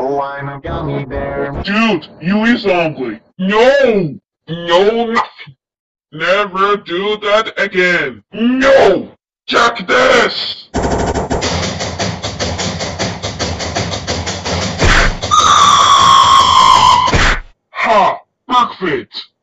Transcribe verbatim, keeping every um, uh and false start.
So I'm a gummy bear. Dude, you is ugly. No! No, nothing. Never do that again. No! Check this! Ha! Perfect!